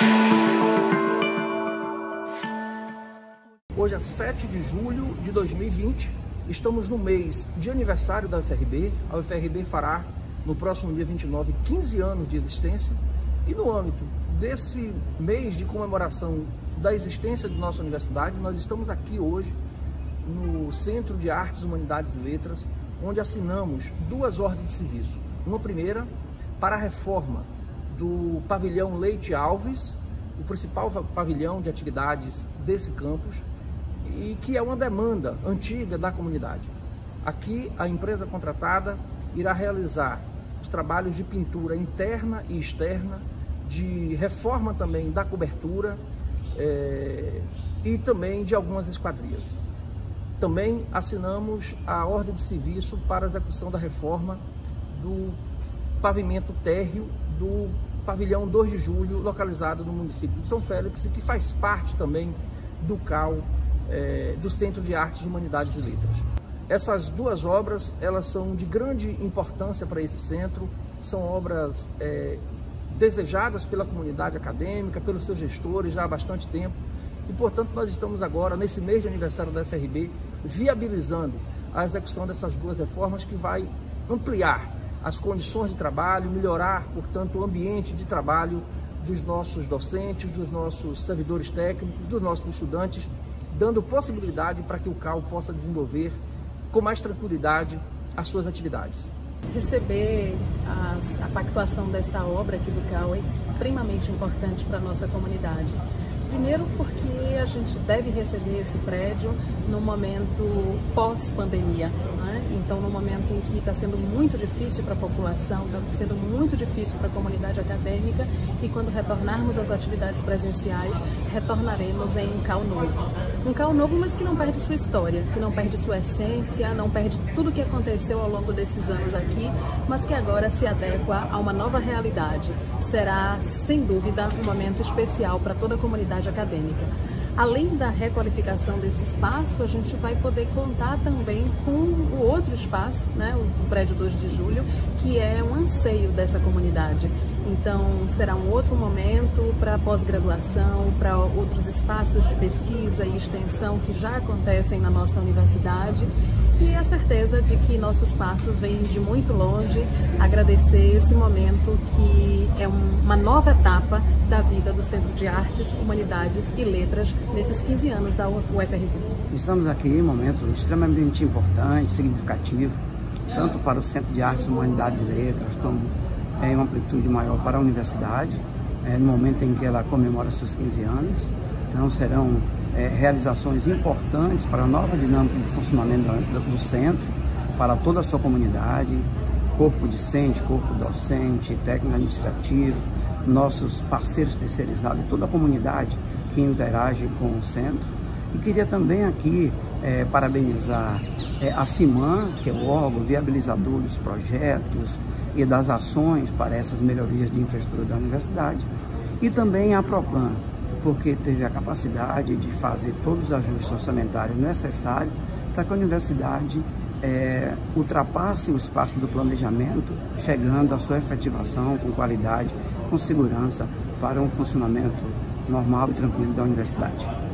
Hoje é 7 de julho de 2020, estamos no mês de aniversário da UFRB. A UFRB fará, no próximo dia 29, 15 anos de existência. E no âmbito desse mês de comemoração da existência de nossa universidade, nós estamos aqui hoje no Centro de Artes, Humanidades e Letras, onde assinamos 2 ordens de serviço. Uma primeira para a reforma do pavilhão Leite Alves, o principal pavilhão de atividades desse campus, e que é uma demanda antiga da comunidade. Aqui a empresa contratada irá realizar os trabalhos de pintura interna e externa, de reforma também da cobertura e também de algumas esquadrias. Também assinamos a ordem de serviço para a execução da reforma do pavimento térreo do pavilhão 2 de julho, localizado no município de São Félix, e que faz parte também do CAU, do Centro de Artes, Humanidades e Letras. Essas 2 obras, elas são de grande importância para esse centro, são obras desejadas pela comunidade acadêmica, pelos seus gestores já há bastante tempo, e portanto nós estamos agora, nesse mês de aniversário da UFRB, viabilizando a execução dessas 2 reformas, que vai ampliar as condições de trabalho, melhorar, portanto, o ambiente de trabalho dos nossos docentes, dos nossos servidores técnicos, dos nossos estudantes, dando possibilidade para que o CAU possa desenvolver com mais tranquilidade as suas atividades. Receber a pactuação dessa obra aqui do CAU é extremamente importante para a nossa comunidade. Primeiro porque a gente deve receber esse prédio no momento pós-pandemia, né? Então, no momento em que está sendo muito difícil para a população, está sendo muito difícil para a comunidade acadêmica, e quando retornarmos às atividades presenciais, retornaremos em um CAU novo. Um CAU novo, mas que não perde sua história, que não perde sua essência, não perde tudo o que aconteceu ao longo desses anos aqui, mas que agora se adequa a uma nova realidade. Será, sem dúvida, um momento especial para toda a comunidade acadêmica. Além da requalificação desse espaço, a gente vai poder contar também com o outro espaço, né, o prédio 2 de julho, que é um anseio dessa comunidade. Então, será um outro momento para pós-graduação, para outros espaços de pesquisa e extensão que já acontecem na nossa universidade, e a certeza de que nossos passos vêm de muito longe. Agradecer esse momento, que é uma nova etapa da vida do Centro de Artes, Humanidades e Letras nesses 15 anos da UFRB. Estamos aqui em um momento extremamente importante, significativo, tanto para o Centro de Artes, Humanidades e Letras, como em uma amplitude maior para a universidade, no momento em que ela comemora seus 15 anos. Então serão realizações importantes para a nova dinâmica de funcionamento do centro, para toda a sua comunidade, corpo discente, corpo docente, técnico administrativo, nossos parceiros terceirizados, toda a comunidade que interage com o centro. E queria também aqui parabenizar a CIMAN, que é o órgão viabilizador dos projetos e das ações para essas melhorias de infraestrutura da universidade, e também a Proplan, porque teve a capacidade de fazer todos os ajustes orçamentários necessários para que a universidade ultrapasse o espaço do planejamento, chegando à sua efetivação com qualidade, com segurança, para um funcionamento normal e tranquilo da universidade.